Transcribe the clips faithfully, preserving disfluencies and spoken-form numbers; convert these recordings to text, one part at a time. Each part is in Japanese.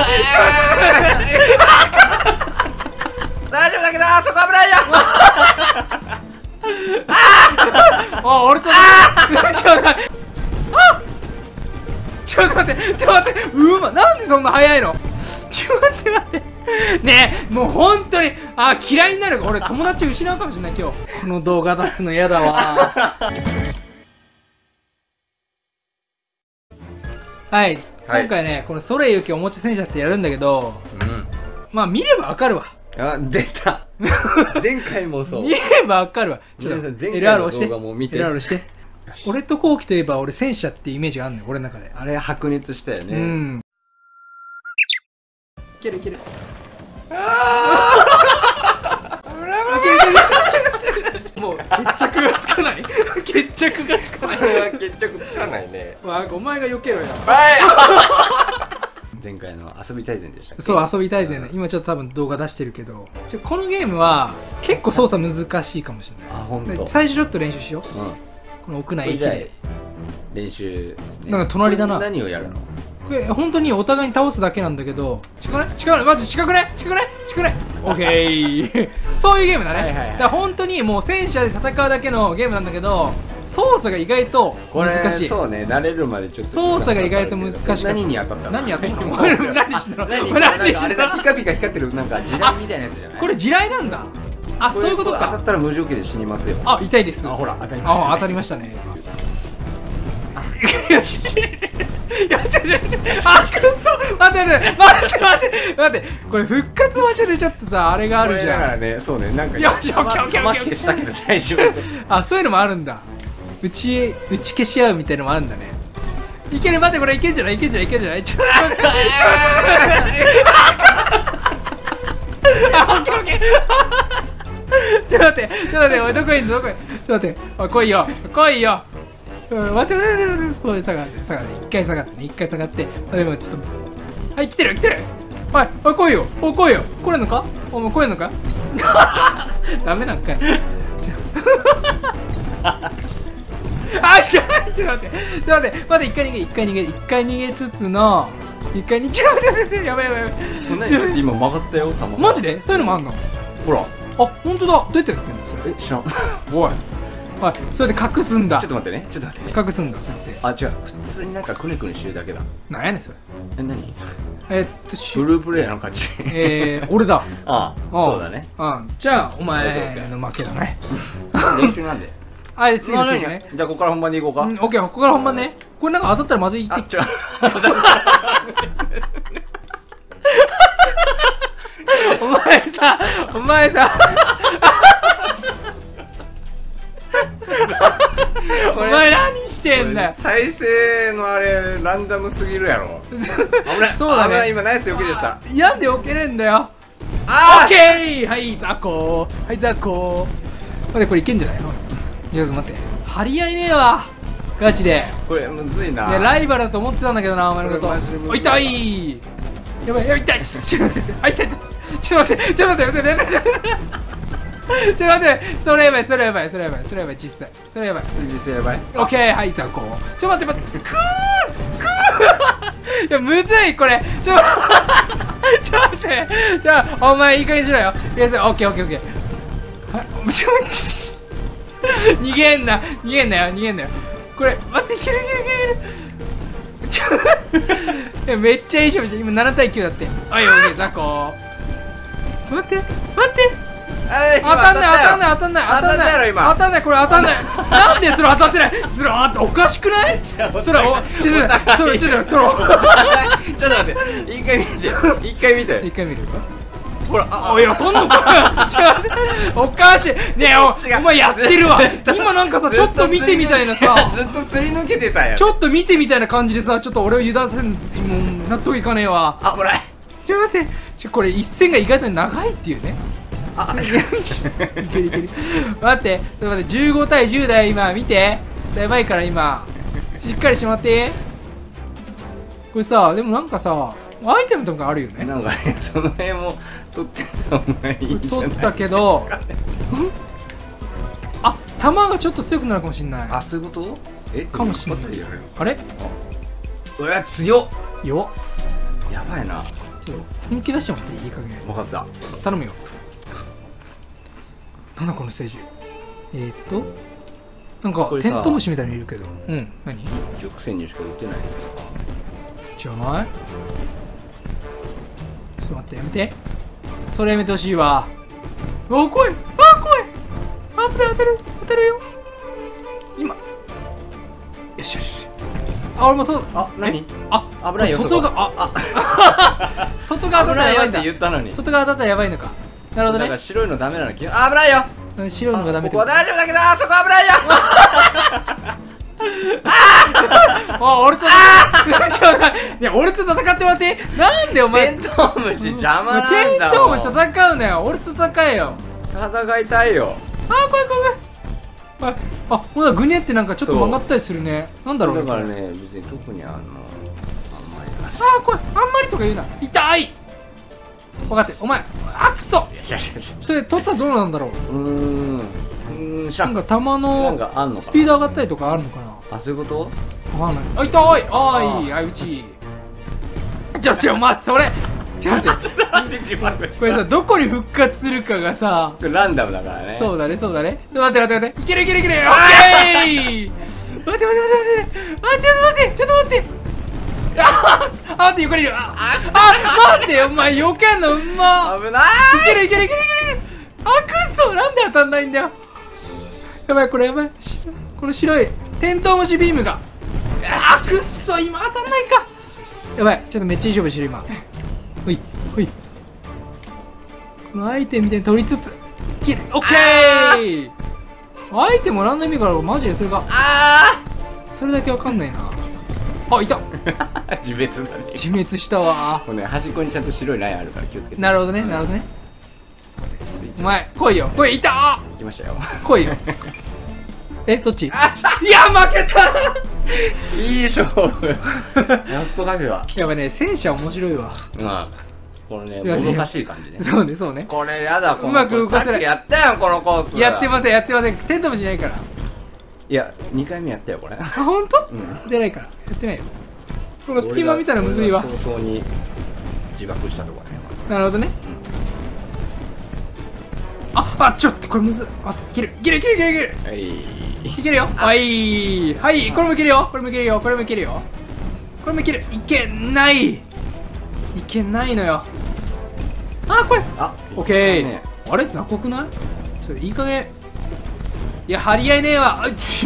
大丈夫だけど、あそこ危ないよ。 あ、俺とちょっと待って、ちょっと待って、ちょっと待って、うま、なんでそんな速いの。ちょっと待って待って。ねえ、もう本当に、あ、嫌いになる。俺友達失うかもしれない今日。この動画出すの嫌だわ。はい、 はい、 今回ね、このソレイユキおもち戦車ってやるんだけど、うん、まあ見ればわかるわ。 あ、出た。前回もそう。 見ればわかるわ。ちょっと エルアール 押して。エルアール 押して。俺とコウキといえば俺戦車ってイメージがあるのよ、俺の中で。 あれ白熱したよね。うん。 いけるいける。もう決着がつかない。決着がつかない。 これは決着つかないね。 まあお前が避けろよ。 はい。前回の遊び大全でしたっけ。 そう遊び大全ね。今ちょっと多分動画出してるけど、ちょこのゲームは結構操作難しいかもしれない。 あ、本当。 最初ちょっと練習しよう。うん。この屋内 H で練習ですね。 なんか隣だな。 何をやるの？ これ本当にお互いに倒すだけなんだけど、近くない近くないマジ近くない近くない近くないオッケー。そういうゲームだね。だから本当にもう戦車で戦うだけのゲームなんだけど、操作が意外と難しい。 そうね、慣れるまでちょっと操作が意外と難しかった。 何に当たったの？ 何当たったの？何してんの？ 何あれだ、ピカピカ光ってるなんか地雷みたいなやつじゃない？ これ地雷なんだ。あ、そういうことか。 当たったら無条件で死にますよ。 あ、痛いです。 あ、ほら当たりましたね。 あ、当たりましたね。よし。いや、ちょっと、あ、くそ、待って待って待って待って待って、これ復活場所でちょっとさ、あれがあるじゃん。 だからね、そうね、なんかよし、オッケーオッケーオッケー。 消したけど大丈夫です。 あ、そういうのもあるんだ。打ち打ち消し合うみたいのもあるんだね。いける、待って、これいけんじゃないいけんじゃないいけんじゃない。ちょっと待って。あ、オッケーオッケー。ちょっと待って、ちょっと待って、おい、どこいんのどこいんの。ちょっと待って、おい、来いよ来いよ。うん、待って、待って、待って、これ下がって、下がって、一回下がってね、一回下がって、でもちょっと、はい、来てる、来てる。おい、おい、来いよ、おい、来いよ、来れんのか。お前来れんのか。ダメなんかい。あ、ちょっと待って、ちょっと待って、ちょっと待って、待って、一回逃げ、一回逃げ、一回逃げつつの、一回逃げ、ちょっと待って、やばいやばいやばい。 そんなにちょっと今曲がったよ、球。 マジで、そういうのもあんの。 ほら。 あ、本当だ、どうやってやってんの、それ。 え、知らん。 おい。はい、それで隠すんだ。 ちょっと待ってね、ちょっと待ってね。 隠すんだ、そうやって。 あ、違う、普通になんかくねくねしてるだけだ。 なんやねんそれ。 え、何？ えっと、 ブループレイヤーの勝ち。 えー、俺だ。 ああ、そうだね。 うん、じゃあ、お前の負けだね。 練習なんで。 あれ、次ですね。 じゃあ、ここから本番でいこうか。 うん、オッケー、ここから本番ね。これなんか当たったらまずいって言っちゃう。お前さ、お前さ。お前何してんだよ。 再生のあれランダムすぎるやろ。 そうだね。 今ナイス避けでした。 なんで避けれんだよ。オッケー。はいザコー、はいザコー。待って、これいけんじゃないの。ちょっと待って、張り合いねえわガチで。 これむずいな。 いや、ライバルだと思ってたんだけどな、お前のこと。お、痛い。やばい、やばい、痛い。ちょっと待って、あ、痛い。ちょっと待って、ちょっと待って、待って、待って。ちょっと待って、それやばい、それやばい、それやばい、それやばい、実際。それやばい。 実際やばい。 オッケー、はい、ザコー。ちょっと待って、待って、くーくー。いや、むずい、これ。ちょっと、ちょっと待って。じゃあ、お前、いい加減にしろよ。いや、オッケー、オッケー、オッケー。はい、ちょっと、逃げんな、逃げんなよ、逃げんなよ。これ、待って、いける、いける、いける。いや、めっちゃいい勝負じゃん。今ななたいきゅうだって。はい、オッケー、ザコー。待って、待って。当たんない、当たんない、当たんない、当たんない、当たんない、これ当たんない。なんでそれ当たってない。それおかしくない。それお、ちょっと、それ、ちょっと、それ。ちょっと待って、一回見て、一回見て、 一回見る。 ほら、 あ、いや、飛んのか。おかしい。ねえ、お前やってるわ。今なんかさ、ちょっと見てみたいなさ。 ずっとすり抜けてたやん。 ちょっと見てみたいな感じでさ、ちょっと俺を油断させん、もう納得いかねえわ。 あ、危ない。 ちょっと待って、これ一戦が意外と長いっていうね。あ、いけるいける。待って、ちょっと待って、じゅうごたいじゅうだよ、今、見て。やばいから、今。しっかりしまって。これさ、でもなんかさ、アイテムとかあるよね。 なんかね、その辺も取ってた方がいいんじゃないですか。 取ったけど、あ、弾がちょっと強くなるかもしれない。 あ、そういうこと？え、 かもしれない。あれ？ うわ、強っ。 よ。 やばいな。 ちょっと本気出してもらっていい加減分かった。 頼むよ。なんだこのステージ。えー、っとなんかこれさテントウムシみたいにいるけど。うん、何一億潜入しか売ってないんですか。 じゃない？ちょっと待って、やめて。それやめてほしいわ。お、怖い。あ、怖い。あ、危ない、当たる、当たるよ。今。よしよし。あ、俺もそう。 あ、何？ あ、 危ないよ。 外が、 あ、 あ、外側当たったらやばいんだ。 って言ったのに。 外側当たったらやばいのか。なるほどなんかね。 白いのダメなの。あ、危ないよ。 白いのがダメってここは大丈夫だけど、あそこ危ないよ。 あ、俺と戦っていや、俺と戦ってもらって。なんでお前テントウムシ邪魔なんだもん。 テントウムシ戦うなよ。俺と戦えよ。 戦いたいよ。 あー、怖い怖い怖い。あ、ほらグニャってなんかちょっと曲がったりするね。なんだろうね。 だからね、別に特にあのあんまりな。 あー、怖い。あんまりとか言うな。痛い。分かって。お前、あ、くそ。 いやいやいや。 それ取ったらどうなんだろう。 うーん。うーん、しゃなんか弾なんのかあんのかな。 スピード上がったりとかあるのかな。 あ、そういうこと？ わかんない。あ、痛い。あーい、あいうち。ちょちょ、待って、それ。ちょっと待って。 なんで自慢これさ、どこに復活するかがさ。 ランダムだからね。 そうだね、そうだね。ちょっと待って待って待って。いけるいけるいける。オッケー。待って待って待って待って。あ、ちょっと待って、ちょっと待って。ああ、待って、横にいる。あ、あ、待って、お前、避けんのうんま。 危ないいけるいけるいけるいける。あ、くっそ、なんで当たんないんだよ。やばい、これやばい。この白いテントウムシビームが。あ、くっそ、今当たんないか。やばい、ちょっとめっちゃいい勝負してる今。ほいほい。このアイテムみたいに取りつつ切る。オッケー。アイテムもらんの意味からマジでそれがあそれだけわかんないな。あ、いた。 あ自滅だね。 自滅したわ。 これね、端っこにちゃんと白いラインあるから気をつけて。 なるほどね、なるほどね。お前来いよ、来い。いた。 行きましたよ。 来いよ。え、どっち？いや、負けた。 いい勝負。やっとだけは。 やっぱね、戦車面白いわ。 うん。このね、 いやもどかしい感じね。 そうね、そうね。 これやだ、このうまく動かせないさっきやったやん、このコース。 やってません、やってません。テントもしないから。 いや、にかいめやったよ、これ。 あ、ほんと？ うん。 出ないから。やってないよ。この隙間見たらむずいわ。 俺が早々に自爆したとこね。 なるほどね。あ、あ、ちょっとこれむずい。待って、いける、いける、いける、いける、いける。 はい。 いけるよ。はい。はい、これもいけるよ。これもいけるよ。これもいけるよ。これもいける。いけない。いけないのよ。あ、これ。 あ、 オッケー。あれ、雑魚くない？ちょっといい加減。いや、張り合いねえわ。あっち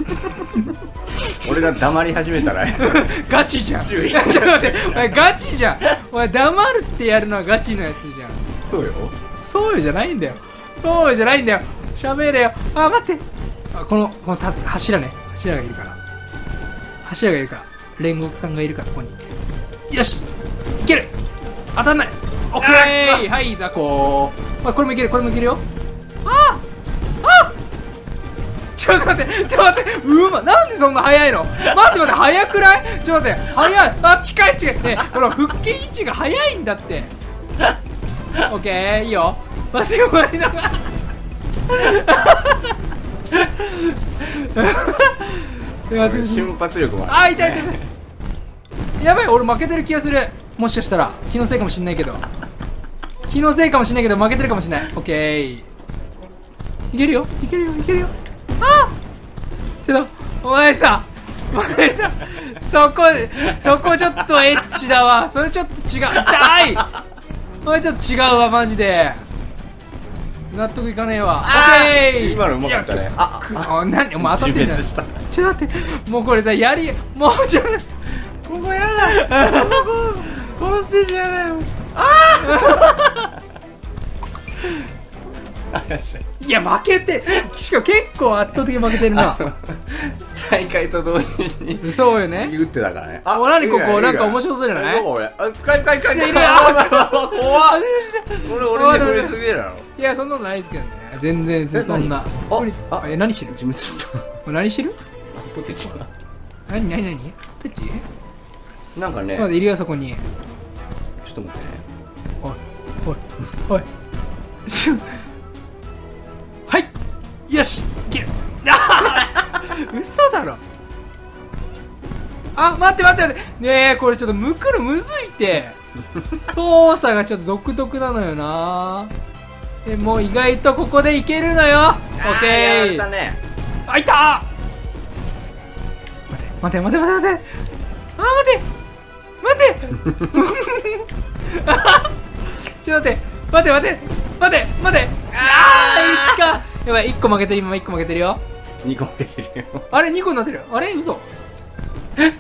俺が黙り始めたらガチじゃん。ちょっ注意と待って、お前ガチじゃん。お前黙るってやるのはガチのやつじゃん。 そうよ。 そうよじゃないんだよ。そうよじゃないんだよ。喋れよ。あ、待って。あ、この、このた柱ね。柱がいるから。柱がいるから。煉獄さんがいるから、ここに。よしいける。当たんない。オッケー。はい、雑魚。あ、これもいける、これもいけるよ。ああちょっと待って、ちょっと待って、うま、なんでそんな速いの？待って待って、速くない？ちょっと待って、速い。あ、近い近い。ね、ほら、腹筋位置が速いんだって。オッケー、いいよ。待ってよ、待ってよ。 瞬発力もある。 あ、痛い痛い痛い。やばい、俺負けてる気がする。もしかしたら、気のせいかもしんないけど。気のせいかもしんないけど、負けてるかもしんない。オッケー。いけるよ、いけるよ、いけるよ。あっちょっと、お前さ、お前さ、そこ、そこちょっとエッチだわ。それちょっと違う。痛い。お前ちょっと違うわ、マジで。納得いかねえわ。オッケー。 今のうまかったね。あ、 あ、何お前当たってんじゃん。 自滅した。 ちょっと待って、もうこれさ、やり、もうちょっと。 ここやだ。ここ、このステージやだよ。ああ。 いや、負けて、しかも結構圧倒的に負けてるな。 再開と同時にそうよね。 打ってたからね。 お、何ここ、なんか面白そうじゃない？ 俺、あ、かいかいかいかい。 いるよ。 怖っ。俺、俺に触れすぎるやろ。 いや、そんなのないですけどね。全然、全然そんな。 あ、 え、何してる？ 自滅した。 何してる？ ポテチか。 何何何？ポテチ？ なんかね。 まだいるよ、そこに。 ちょっと待ってね。 おい、おい、おい。シュはい、よし、いける。あー嘘だろ。あ、待って待って待って。ねえ、これちょっとむくのむずいって。 操作がちょっと独特なのよな。でもう意外とここでいけるのよ。オッケー。 やったね。 あ、いたー。待て待て待て待て待て。あー、待て待て。ちょっと待って待て待て待て待て。ああ、いっか。やばい、いっこ負けてる。今いっこ負けてるよ。 にこ負けてるよ。 あれにこになってる。あれ嘘。え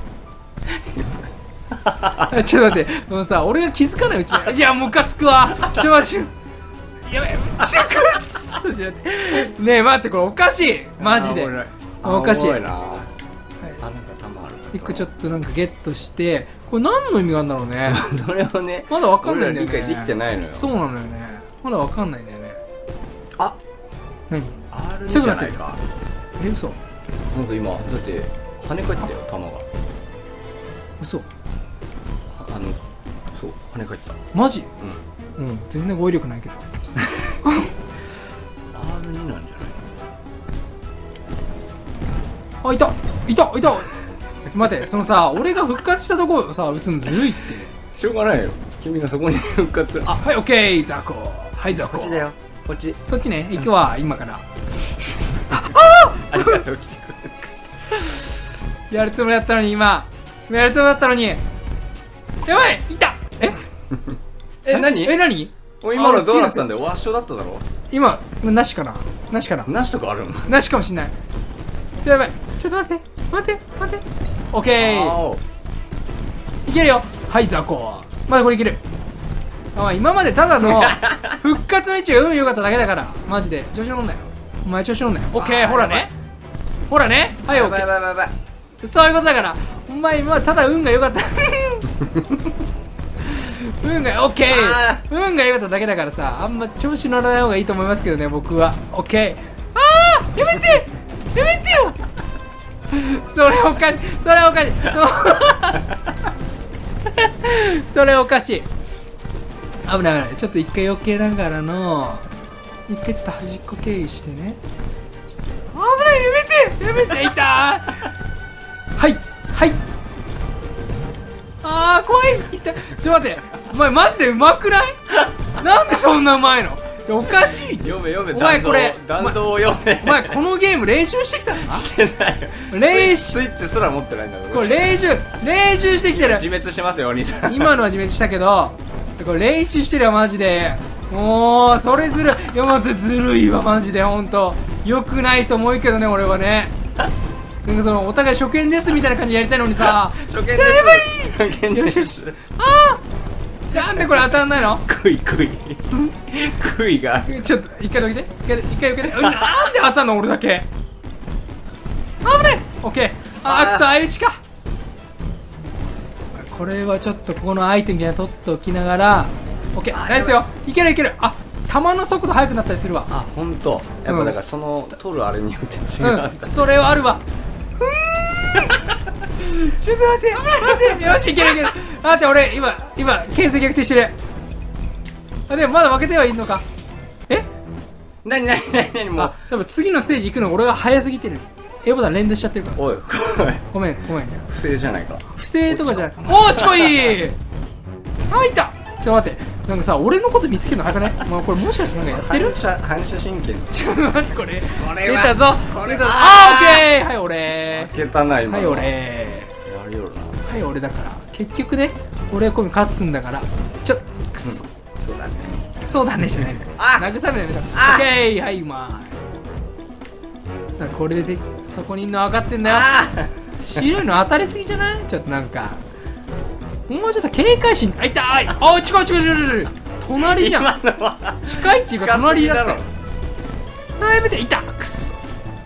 ちょっと待って、もうさ、俺が気づかないうちに、いや、ムカつくわ。ちょ、待って、やばい、シャクッス。ちょっと待って、ねえ、待って、これおかしい、マジで。おかしい。一個ちょっとなんかゲットして、これ何の意味があるんだろうね。 それをね、 まだわかんないんだよね。 理解できてないのよ。 そうなのよね。まだわかんないんだよね。 あ、 何？ アールに じゃないか。 え、嘘。 なんか今、だって跳ね返ったよ、弾が。 嘘。 あの、そう、跳ね返った。 マジ？ うん。 うん、全然語彙力ないけど。 アールに なんじゃない？ あ、いたいたいた。待って、そのさ、俺が復活したとこをさ、撃つのずるいって。 しょうがないよ。君がそこに復活する。 あ、はい、オッケー、ザコ。はい、ザコ。 こっちだよ。こっち。 そっちね、行くわ、今から。 あありがとう、来てくれて。 やるつもりだったのに、今。やるつもりだったのに。やばい、いた。ええ、何？ え、何？ 今のどうなったんだよ。ワッショだっただろ。 今、なしかな。なしかな。 なしとかあるの？ なしかもしんない。やばい、ちょっと待って、待って、待って。オッケー。いけるよ。はい、ザコ。まだこれいける。あ、今までただの復活の位置が運良かっただけだから。マジで調子乗んなよ。お前調子乗んなよ。オッケー、ほらね、ほらね。はい、オッケー。 やばいやばいやばい。 そういうことだから。お前今ただ運が良かった運がオッケー。運が良かっただけだからさ、あんま調子乗らない方がいいと思いますけどね、僕は。オッケー。ああ、やめてやめてよそれおかしい、それおかしい、そそれおかしい。危ない危ない。ちょっと一回余計ながらの一回ちょっと端っこ経由してね。危ない、やめてやめて、いたー。はいはい。あー、怖い、いた。ちょっと待って、お前マジでうまくない？なんでそんなうまいの？ちょ、おかしい。 読め読め。 お前これ弾道を読め。 お前このゲーム練習してきたの？ してないよ。 練習。 スイッチすら持ってないんだから。 これ練習練習してきてる。 自滅してますよ、お兄さん。 今のは自滅したけど、これ練習してるよマジで。もうそれずるい。いや、もうずるいわマジで。ほんとよくないと思うけどね、俺はね。なんかそのお互い初見ですみたいな感じでやりたいのにさ、 初見です。 やればいい。 初見です。 ああ、なんでこれ当たんないの？ クイクイクイが。 ちょっと一回どけて、一回一回どけて。なんで当たんの俺だけ。危ない。オッケー。あー、くそ、相打ちか。これはちょっとここのアイテムみたいなの取っておきながら。オッケー、ナイスよ。いけるいける。あ、弾の速度速くなったりするわ。 あ、ほんと。やっぱだからその取るあれによって違うんだ。 うん、それはあるわ。ちょっと待って待って、よし、いけるいける。待って、俺今今形勢逆転してる。あ、でもまだ負けてはいいのか。え、 なになになになに、もう。 あ、多分次のステージ行くの俺が早すぎてる。A ボタン連打しちゃってるから。 おいごめんごめん。 不正じゃないか。 不正とかじゃない。おー、ちょい。あ、いた。ちょっと待って、なんかさ、俺のこと見つけるの早くない？もうこれもしかしてなんかやってる？ 反射反射神経。 ちょっと待って、これこれは出たぞ。 これ出たぞ。 はあー、オッケー。はい、俺。 負けたな今の。 はい、俺。 やるよな。 はい、俺だから結局ね、俺はこう勝つんだから。ちょっ、くそ、 そうだね。 そうだねじゃないんだよ。 あ、 慰めないで。オッケー。はい、うまい。さあ、これでそこにいんの分かってんだよ。白いの当たりすぎじゃない？ちょっとなんかもうちょっと警戒心。あ、痛い。あ、近い近い近い近い。隣じゃん。 今のは近いっていうか隣だったよ。 近すあ、やめて。いた。くそ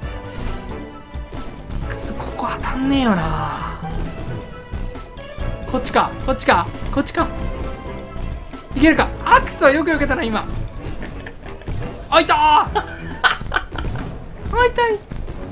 くそ、ここ当たんねえよな。こっちかこっちかこっちか。いけるか。あ、くそ、よくよけたな今。あ、いたー。あ、痛い。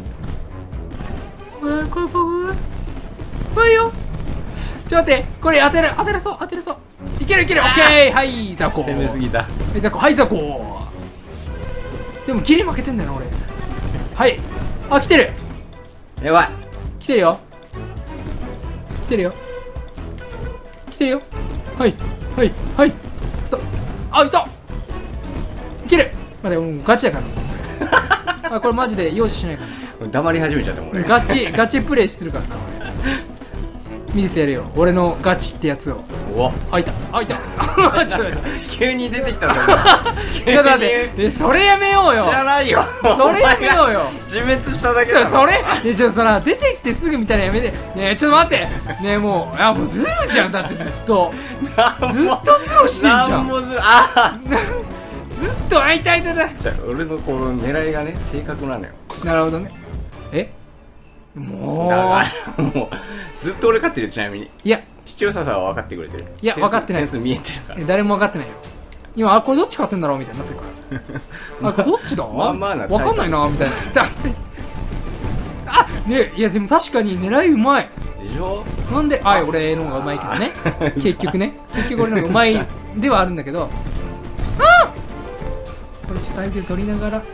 うわ、これこれ怖いよ。ちょっと待って、これ当てる当てれそう当てれそう。いけるいける。オッケー。はい、ザコ。 攻めすぎた。 はい、ザコ。はい、ザコ。でもギリ負けてんだよな俺。はい。あ、来てる。 やばい。 来てるよ。来てるよ。来てるよ。 はいはいはい。そう。あ、いた。いける。まあでもガチだからあ、これマジで用意しないか黙り始めちゃったもんら。 俺。 ガチガチプレイするからな俺。見せてやるよ俺のガチってやつを。 お、 あ、いたあ、いたちょっと待って急に出てきたぞ。 ちょっと待ってえそれやめようよ。 知らないよ。 それやめようよ。 自滅しただけちょだろ。 それえちょっとそら出てきてすぐみたいなのやめて。ねえちょっと待ってねえもういやもうズルじゃんだってずっとずっとズルしてんじゃん。 なんもずるあずっと会いたいだだ。 じゃあ俺のこの狙いがね正確なのよ。 なるほどね。えもうだからもうずっと俺勝ってる。ちなみにいや視聴者さんは分かってくれてる。 いや点数分かってない点数見えてるから。 え誰も分かってないよ今。あこれどっち勝ってんだろうみたいになってるからあこれどっちだまあまあな分かんないなみたいなだあねいやでも確かに狙いうまい。 でしょ。 なんであ俺の方がうまいけどね結局ね結局俺の方がうまいではあるんだけどあこれちょっと相手取りながら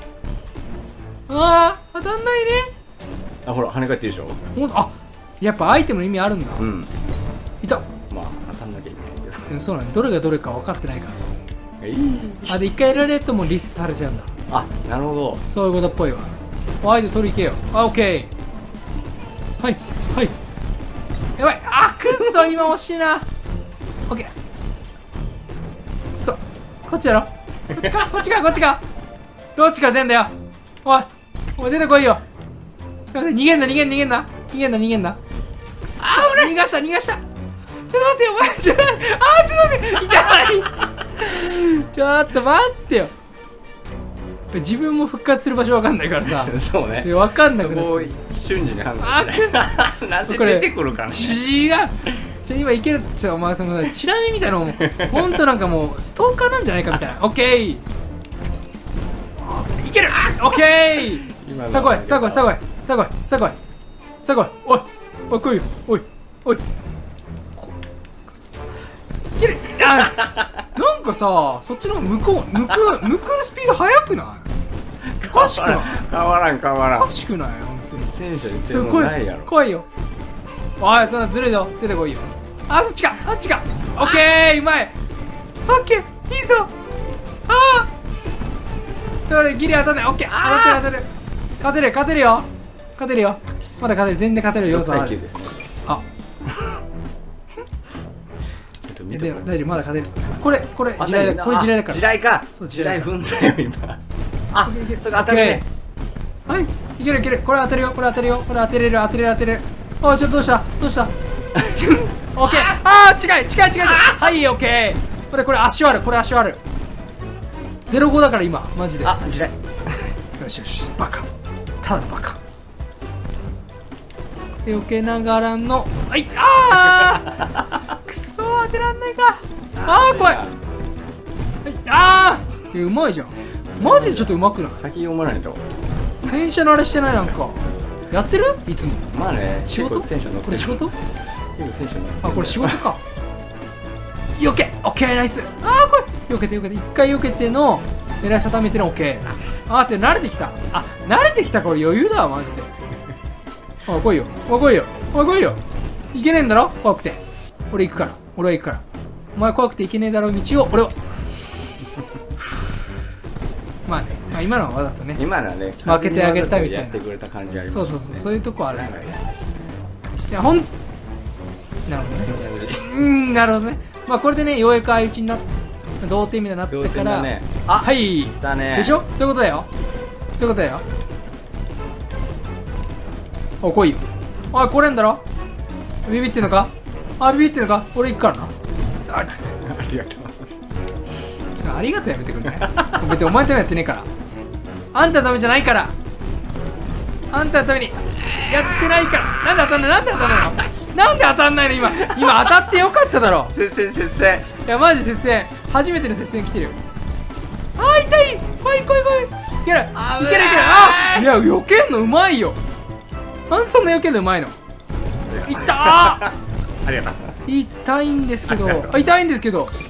あー当たんないね。 あほら跳ね返ってるでしょ。 ほんとあやっぱアイテムの意味あるんだ。 うん。 いた。 まあ当たんなきゃいけないけど。 うんそうなんだどれがどれか分かってないからさ。 えいあで一回やられるともうリセットされちゃうんだ。 あなるほど。 そういうことっぽいわ。アイテム取り行けよ。あオッケー。はいはいやばいあくっそ今惜しいな。オッケーくそこっちだろ。こっちかこっちかこっちかどっちから出んだよ。おいおい出てこいよ。逃げんな逃げんな逃げんな逃げんな逃げんな。くそ逃がした逃がした。ちょっと待ってよお前ちょっと待ってあーちょっと待って痛いちょっと待ってよ。自分も復活する場所わかんないからさそうね。 でわかんなくなこうって瞬時に判あ断しない。なんで出てくるかね。 違うちょ今いけるちょお前そのチラ見みたいなのもほんとなんかもうストーカーなんじゃないかみたいな。オッケーいけるオッケーさあ来いさあ来いさあ来いさあ来いさあ来いさあ来いおいおい来いよおいおいいけるあなんかさそっちの向こう向く向くスピード速くないおかしくない変わらん変わらん。 おかしくない本当に戦車に性来能ないやろ。 来いよおいそんなずるいぞ出てこいよ。あそっちかあっちかオッケーうまいオッケーいいぞああそれギリ当たんないオッケー当たってる当たる勝てる勝てるよ勝てるよまだ勝てる全然勝てる要素ある。 ですね。 あちょっとい見てこれ。 やでも大丈夫まだ勝てるこれこれあ地雷だこれ地雷だから地雷か。 そう地雷踏んだよ今。あそれ当たるね。 はいいけるいけるこれ当てるよこれ当てるよこれ当てれる当てれる当てれる。おいちょっとどうしたどうしたオッケーあー近い近い近いはいオッケーこれこれ足割るこれ足割るゼロごだから今マジであ地雷。 よしよしバカただのバカ避けながらのはいあーくそー当てらんないかあー怖いはいあーえうまいじゃんマジでちょっとうまくない先読まないと。 戦車のあれしてないなんかやってるいつもまあね。 仕事結構戦車乗ってる。 これ仕事結構戦車乗ってる。 あこれ仕事かよけオッケーナイスあーこれよけてよけて一回よけての狙い定めてのオッケーあーって慣れてきたあ慣れてきたこれ余裕だわマジでおい来いよおい来いよおい来いよいけねえんだろ怖くて俺行くから俺は行くからお前怖くて行けねえだろ道を俺はまあね、まあ、今のはわざとね今のはね。 負けてあげたみたいなやってくれた感じあります。 そうそうそうそういうとこあるからねいやほんなるほどねうーんなるほどねまあこれでねようやく相打ちになっ同点みたいになって同から、 点だね。 あはいだね。 でしょそういうことだよそういうことだよお来いよおい来れんだろビビってんのかあビビってんのか俺行くからなあありがとう。 ちょありがとうやめてくんね別にお前のためにやってねえからあんたのためじゃないからあんたのためにやってないからなんで当たんないなんで当たんないのなんで当たんないの今今当たってよかっただろ接戦接戦。 いやマジ接戦初めての接戦来てるよあー痛い来い来い来いいけるいけるいけるあーいや避けんのうまいよなんでそんな避けんのうまいの痛ーありがとう。 痛いんですけどあ痛いんですけどこ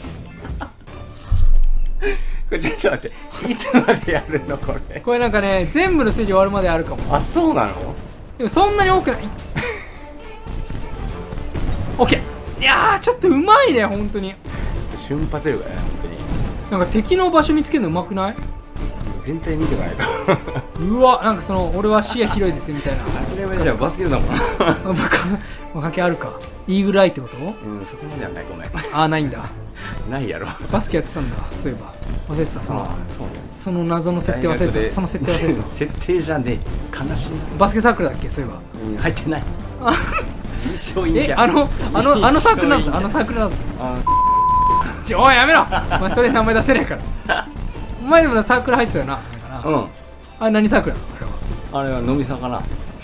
れちょっと待って。いつまでやるのこれ。 これなんかね全部のステージ終わるまであるかもあそうなの。 でもそんなに多くないオッケーいやーちょっとうまいね本当に。 瞬発力だね本当に。 なんか敵の場所見つけるのうまくない？ 全体見てないとうわなんかその俺は視野広いですよみたいな。 当たり前じゃん、バスケだもん。 あバカ関係あるか。イーグルアイってこと？ うん、そこまではない、ごめん。 あーないんだ。 ないやろ。 バスケやってたんだそういえば。忘れてたそのそうね。 その謎の設定忘れてた。その設定忘れてた。 設定じゃねえ、悲しい。 バスケサークルだっけそういえば。 うん、入ってない。 あ一生陰キャ。 えあのあのあのサークルなんだ。あのサークルなんだ。 あちょおいやめろお前それ名前出せないからお前でもサークル入ってたよな。なんかなうん。 あれ何サークルなのあれは。 あれは飲みさかな。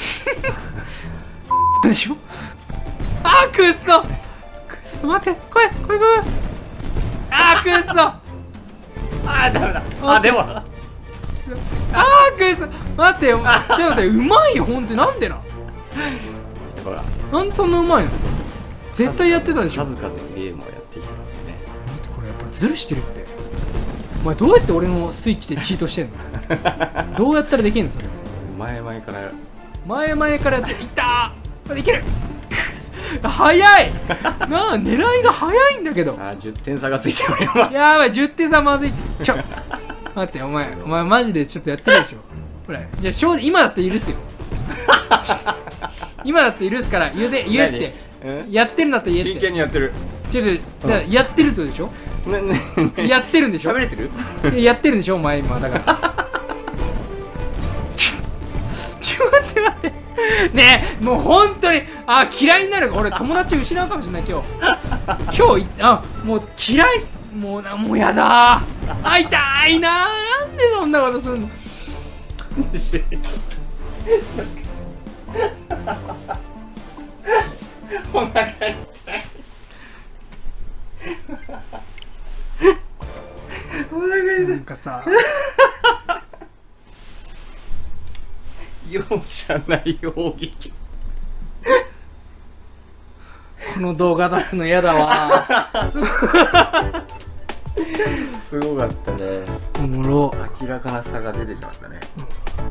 でしょ。あーくっそくっそ待って来い来い来い。あーくっそあー、ダメだ。あ、でも。 あーくっそ待ってよ。でも待ってうまいよほんとに。なんでなほら。 なんでそんなうまいの。絶対やってたでしょ。 数々のゲームをやってきたからね。 待ってこれやっぱズルしてるって。お前どうやって俺のスイッチでチートしてんのどうやったらできんのそれ。 前々から。 前々からやっていったーいける早いなあ狙いが早いんだけど。 さあじゅってん差がついております。 やばいじゅってん差まずい。ちょ待ってお前お前マジでちょっとやってるでしょ。ほらじゃあ正直今だって許すよ今だって許すから言うて言えって何やってるんだったら言えって。 真剣にやってる。 ちょっとだからやってるってことでしょ。 ねねやってるんでしょ。 喋れてる？ いややってるんでしょお前今だからちょちょ待って待ってねえもう本当にあ嫌いになる。俺友達失うかもしれない今日今日いあもう嫌いもうなもうやだーあ痛いなーなんでそんなことすんのお腹痛い。お腹痛い。 なんかさ容赦ない攻撃。 この動画出すのやだわすごかったね。 おもろ。 明らかな差が出てきましたね。